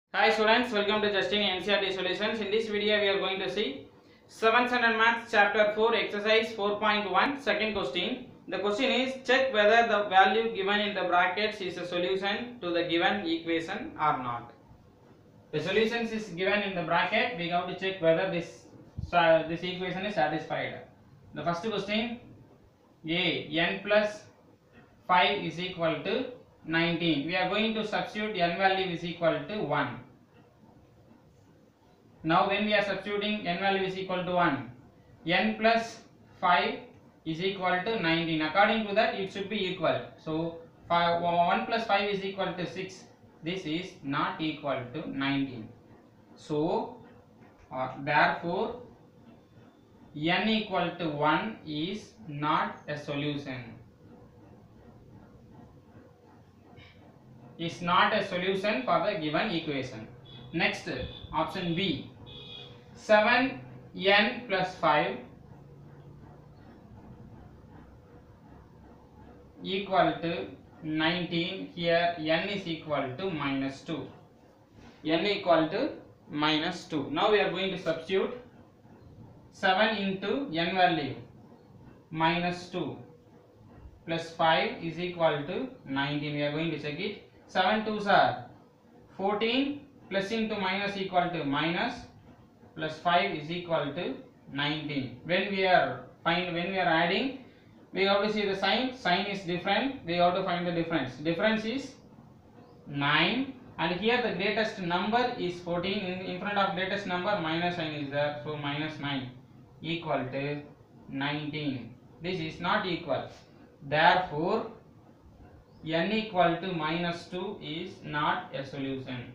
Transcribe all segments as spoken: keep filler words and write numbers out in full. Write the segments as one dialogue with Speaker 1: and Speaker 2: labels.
Speaker 1: Hi students, welcome to Justin N C E R T Solutions. In this video, we are going to see seventh Standard Maths Chapter four, Exercise four point one, second question. The question is, check whether the value given in the brackets is a solution to the given equation or not. The solutions is given in the bracket. We have to check whether this uh, this equation is satisfied. The first question, a n plus five is equal to nineteen. We are going to substitute n value is equal to one. Now when we are substituting n value is equal to one, n plus five is equal to nineteen. According to that, it should be equal. So five, one plus five is equal to six. This is not equal to nineteen. So uh, therefore n equal to one is not a solution. Is not a solution for the given equation. Next, option B, seven n plus five equal to nineteen. Here n is equal to minus two. N equal to minus two. Now we are going to substitute seven into n value minus two plus five is equal to nineteen. We are going to check it. seven twos are fourteen, plus into minus equal to minus, plus five is equal to nineteen. When we are find when we are adding, we have to see the sign. Sign is different. We have to find the difference. Difference is nine, and here the greatest number is fourteen. In, in front of greatest number, minus sign is there. So minus nine equal to nineteen. This is not equal. Therefore n equal to minus two is not a solution.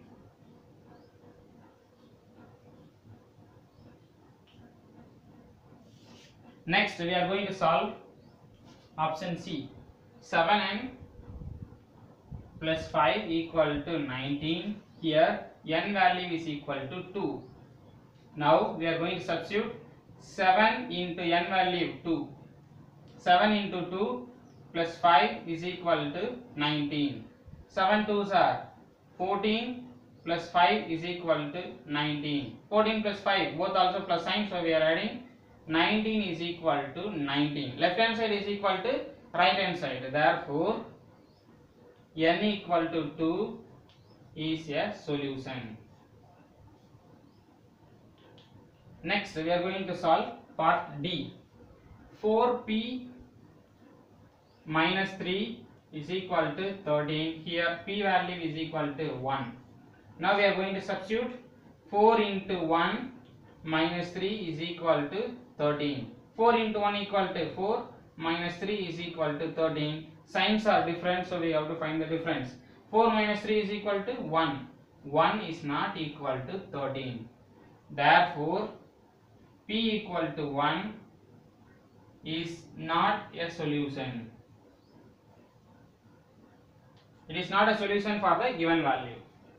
Speaker 1: Next, we are going to solve option C. seven n plus five equal to nineteen. Here n value is equal to two. Now we are going to substitute seven into n value two. seven into two plus five is equal to nineteen. seven twos are fourteen, plus five is equal to nineteen. fourteen plus five, both also plus sign, so we are adding. nineteen is equal to nineteen. Left hand side is equal to right hand side. Therefore n equal to two is a solution. Next, we are going to solve part D. four p minus three is equal to thirteen. Here p value is equal to one. Now we are going to substitute four into one minus three is equal to thirteen. four into one equal to four, minus three is equal to thirteen. Signs are different, so we have to find the difference. four minus three is equal to one. one is not equal to thirteen. Therefore p equal to one is not a solution. It is not a solution for the given value.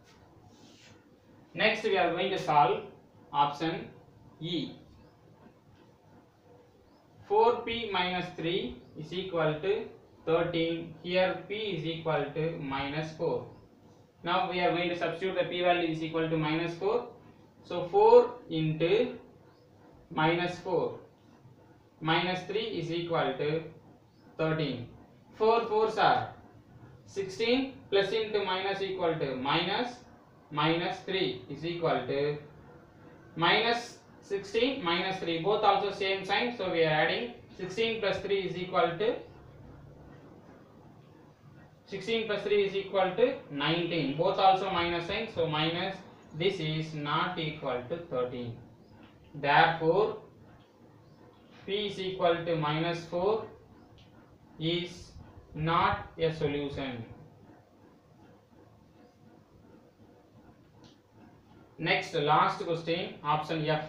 Speaker 1: Next, we are going to solve option E. four p minus three is equal to thirteen. Here p is equal to minus four. Now we are going to substitute the p value is equal to minus four. So four into minus four minus three is equal to thirteen. four fours are sixteen, plus into minus equal to minus, minus three is equal to minus sixteen minus three, both also same sign, so we are adding. Sixteen plus three is equal to sixteen plus three is equal to nineteen, both also minus sign, so minus. This is not equal to thirteen. Therefore p is equal to minus four is not a solution. Next, last question, option F.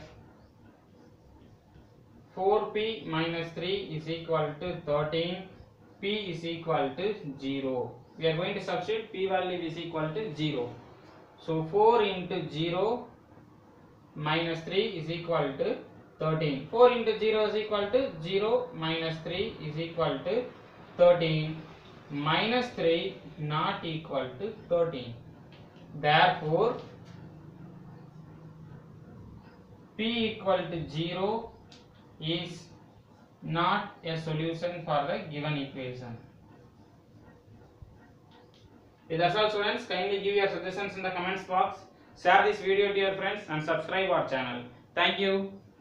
Speaker 1: four p minus three is equal to thirteen. P is equal to zero. We are going to substitute p value is equal to zero. So four into zero minus three is equal to thirteen. four into zero is equal to zero minus three is equal to thirteen. Minus three not equal to thirteen. Therefore P equal to zero is not a solution for the given equation. That's all students. Kindly give your suggestions in the comments box. Share this video to your friends and subscribe our channel. Thank you.